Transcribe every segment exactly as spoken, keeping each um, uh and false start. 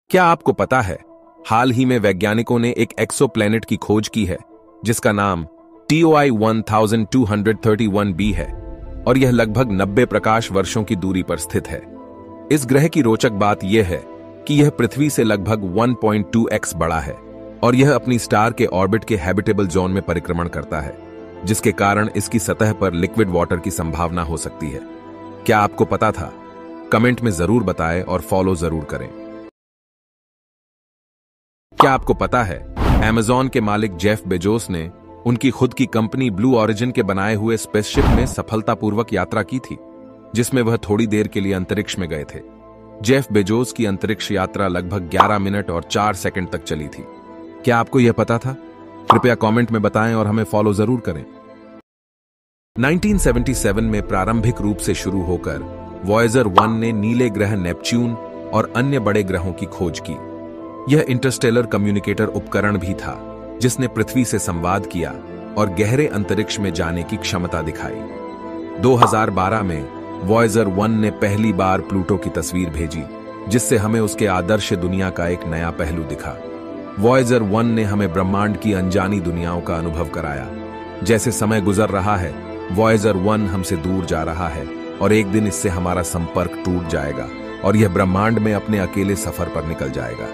क्या आपको पता है, हाल ही में वैज्ञानिकों ने एक एक्सोप्लैनेट की खोज की है जिसका नाम T O I one thousand two hundred thirty one B है और यह लगभग नब्बे प्रकाश वर्षों की दूरी पर स्थित है। इस ग्रह की रोचक बात यह है कि यह पृथ्वी से लगभग वन पॉइंट टू एक्स बड़ा है और यह अपनी स्टार के ऑर्बिट के हैबिटेबल जोन में परिक्रमण करता है, जिसके कारण इसकी सतह पर लिक्विड वाटर की संभावना हो सकती है। क्या आपको पता था? कमेंट में जरूर बताएं और फॉलो जरूर करें। क्या आपको पता है, अमेज़न के मालिक जेफ बेजोस ने उनकी खुद की कंपनी ब्लू ओरिजिन के बनाए हुए स्पेसशिप में सफलतापूर्वक यात्रा की थी, जिसमें वह थोड़ी देर के लिए अंतरिक्ष में गए थे। जेफ बेजोस की अंतरिक्ष यात्रा लगभग ग्यारह मिनट और चार सेकंड तक चली थी। क्या आपको यह पता था? कृपया कमेंट में बताएं और हमें फॉलो जरूर करें। उन्नीस सौ सतहत्तर में प्रारंभिक रूप से शुरू होकर वॉयेजर वन ने नीले ग्रह नेपच्यून और अन्य बड़े ग्रहों की खोज की। यह इंटरस्टेलर कम्युनिकेटर उपकरण भी था जिसने पृथ्वी से संवाद किया और गहरे अंतरिक्ष में जाने की क्षमता दिखाई। दो हज़ार बारह में वॉयेजर वन ने पहली बार प्लूटो की तस्वीर भेजी, जिससे हमें उसके आदर्श दुनिया का एक नया पहलू दिखा। वॉयेजर वन ने हमें ब्रह्मांड की अनजानी दुनियाओं का अनुभव कराया। जैसे समय गुजर रहा है, वॉयेजर वन हमसे दूर जा रहा है और एक दिन इससे हमारा संपर्क टूट जाएगा और यह ब्रह्मांड में अपने अकेले सफर पर निकल जाएगा।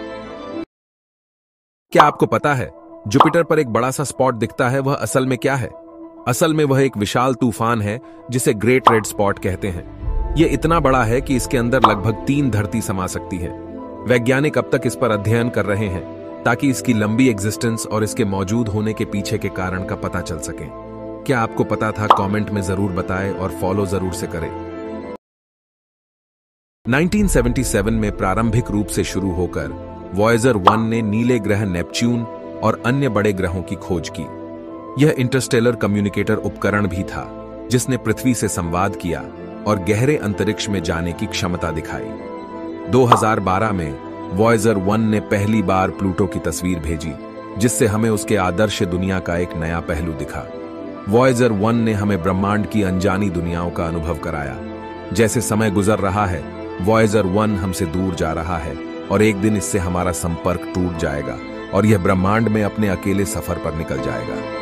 क्या आपको पता है, जुपिटर पर एक बड़ा सा स्पॉट दिखता है, वह असल में क्या है? असल में वह एक विशाल तूफान है जिसे ग्रेट रेड स्पॉट कहते हैं। यह इतना बड़ा है कि इसके अंदर लगभग तीन धरती समा सकती है। वैज्ञानिक अब तक इस पर अध्ययन कर रहे हैं ताकि इसकी लंबी एग्जिस्टेंस और इसके मौजूद होने के पीछे के कारण का पता चल सके। क्या आपको पता था? कमेंट में जरूर बताएं और फॉलो जरूर से करें। उन्नीस सौ सतहत्तर में प्रारंभिक रूप से शुरू होकर वॉयेजर वन ने नीले ग्रह नेपच्यून और अन्य बड़े ग्रहों की खोज की। यह इंटरस्टेलर कम्युनिकेटर उपकरण भी था जिसने पृथ्वी से संवाद किया और गहरे अंतरिक्ष में जाने की क्षमता दिखाई। दो हज़ार बारह में वॉयेजर वन ने पहली बार प्लूटो की तस्वीर भेजी, जिससे हमें उसके आदर्श दुनिया का एक नया पहलू दिखा। वॉयेजर वन ने हमें ब्रह्मांड की अनजानी दुनियाओं का अनुभव कराया। जैसे समय गुजर रहा है, वॉयेजर वन हमसे दूर जा रहा है और एक दिन इससे हमारा संपर्क टूट जाएगा और यह ब्रह्मांड में अपने अकेले सफर पर निकल जाएगा।